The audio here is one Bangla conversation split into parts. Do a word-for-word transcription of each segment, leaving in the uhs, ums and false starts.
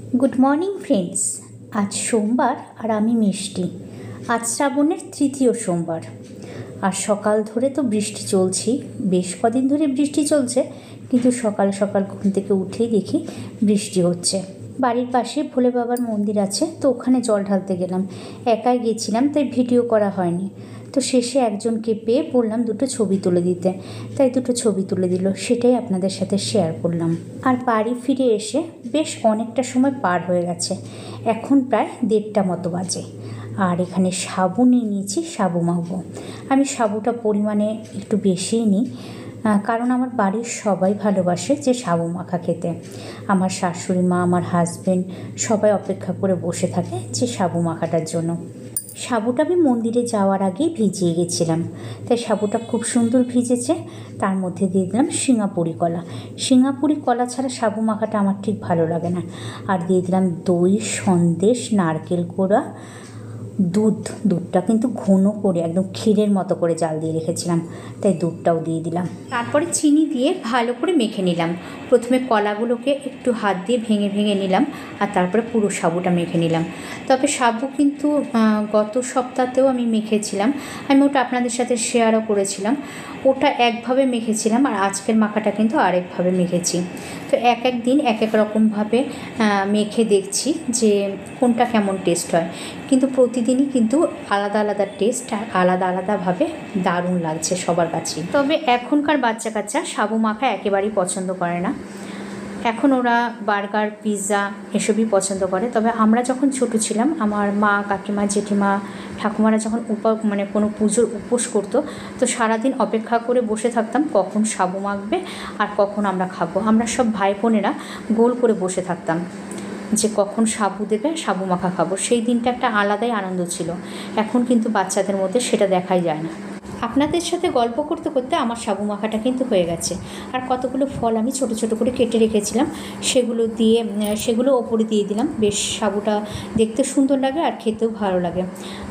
Good morning friends. आज सोमवार और आमी मिष्टि। आज श्रावणेर तृतीय सोमवार और सकाल धरे तो बृष्टि चलछेई, बेश कदिन धरे बृष्टि चलछे, किन्तु सकाल सकाल घुम थेके उठेई देखी बृष्टि होच्छे। बाड़ीर पाशे भोले बाबार मंदिर आछे, तो ओखाने जल ढालते गेलाम। एकाई गेছিলাম, ताई भिडियो करा हयनि। तो शेषे एकजनके पेये बोललाम दुटो छवि तुले दिते, ताई दुटो छवि तुले दिल, सेटाई आपनादेर साथे शेयार करलाम। आर बाड़ी फिरे एसे बेश अनेकटा समय पार हये गेछे, एखन प्राय देड़टा मतो बाजे। আর এখানে সাবু নিয়ে নিয়েছি, সাবু মাখবো। আমি সাবুটা পরিমাণে একটু বেশিই নিই, কারণ আমার বাড়ির সবাই ভালোবাসে যে সাবু মাখা খেতে। আমার শাশুড়ি মা, আমার হাজবেন্ড সবাই অপেক্ষা করে বসে থাকে যে সাবু মাখাটার জন্য। সাবুটা আমি মন্দিরে যাওয়ার আগেই ভিজিয়ে গেছিলাম, তাই সাবুটা খুব সুন্দর ভিজেছে। তার মধ্যে দিয়ে দিলাম সিঙ্গাপুরি কলা। সিঙ্গাপুরি কলা ছাড়া সাবু মাখাটা আমার ঠিক ভালো লাগে না। আর দিয়ে দিলাম দই, সন্দেশ, নারকেল কোড়া, দুধ। দুধটা কিন্তু ঘন করে একদম ক্ষীরের মতো করে জাল দিয়ে রেখেছিলাম, তাই দুধটাও দিয়ে দিলাম। তারপরে চিনি দিয়ে ভালো করে মেখে নিলাম। প্রথমে কলাগুলোকে একটু হাত দিয়ে ভেঙে ভেঙে নিলাম, আর তারপরে পুরো সাবুটা মেখে নিলাম। তবে সাবু কিন্তু গত সপ্তাহতেও আমি মেখেছিলাম, আমি ওটা আপনাদের সাথে শেয়ারও করেছিলাম। ওটা একভাবে মেখেছিলাম, আর আজকের মাখাটা কিন্তু আরেকভাবে মেখেছি। তো এক এক দিন এক এক রকমভাবে মেখে দেখছি যে কোনটা কেমন টেস্ট হয়, কিন্তু প্রতিদিনই কিন্তু আলাদা আলাদা টেস্ট আর আলাদা আলাদাভাবে দারুণ লাগছে সবার কাছেই। তবে এখনকার বাচ্চা কাচ্চা সাবু মাখা একেবারেই পছন্দ করে না। এখন ওরা বার্গার, পিৎজা এসবই পছন্দ করে। তবে আমরা যখন ছোট ছিলাম, আমার মা, কাকিমা, জেঠিমা, ঠাকুমারা যখন উপা মানে কোনো পুজোর উপোস করতো, তো সারাদিন অপেক্ষা করে বসে থাকতাম কখন সাবু মাখবে আর কখন আমরা খাবো। আমরা সব ভাই বোনেরা গোল করে বসে থাকতাম যে কখন সাবু দেবে, সাবু মাখা খাবো। সেই দিনটা একটা আলাদাই আনন্দ ছিল। এখন কিন্তু বাচ্চাদের মধ্যে সেটা দেখাই যায় না। আপনাদের সাথে গল্প করতে করতে আমার সাবু মাখাটা কিন্তু হয়ে গেছে। আর কতগুলো ফল আমি ছোট ছোট করে কেটে রেখেছিলাম, সেগুলো দিয়ে সেগুলো ওপরে দিয়ে দিলাম। বেশ সাবুটা দেখতে সুন্দর লাগে আর খেতেও ভালো লাগে।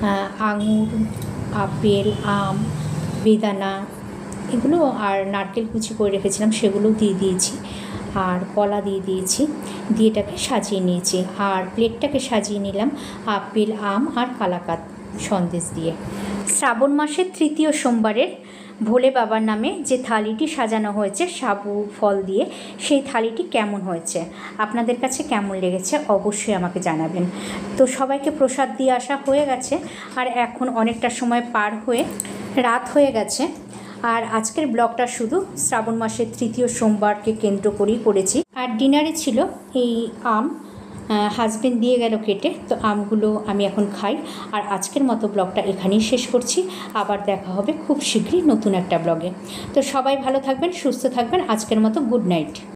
আঙুর, আপেল, আম, বেদানা এগুলো আর নারকেল কুচি করে রেখেছিলাম, সেগুলোও দিয়ে দিয়েছি। আর কলা দিয়ে দিয়েছি, দিয়ে এটাকে সাজিয়ে নিয়েছি। আর প্লেটটাকে সাজিয়ে নিলাম আপেল, আম আর কালাকাত সন্দেশ দিয়ে। শ্রাবণ মাসের তৃতীয় সোমবারের ভোলে বাবার নামে যে থালিটি সাজানো হয়েছে সাবু ফল দিয়ে, সেই থালিটি কেমন হয়েছে, আপনাদের কাছে কেমন লেগেছে অবশ্যই আমাকে জানাবেন। তো সবাইকে প্রসাদ দিয়ে আসা হয়ে গেছে, আর এখন অনেকটা সময় পার হয়ে রাত হয়ে গেছে। আর আজকের ব্লগটা শুধু শ্রাবণ মাসের তৃতীয় সোমবারকে কেন্দ্র করেই করেছি। আর ডিনারে ছিল এই আম, হাজবেন্ড দিয়ে গেল কেটে, তো আমগুলো আমি এখন খাই। আর আজকের মতো ব্লগটা এখানেই শেষ করছি। আবার দেখা হবে খুব শীঘ্রই নতুন একটা ব্লগে। তো সবাই ভালো থাকবেন, সুস্থ থাকবেন। আজকের মতো গুড নাইট।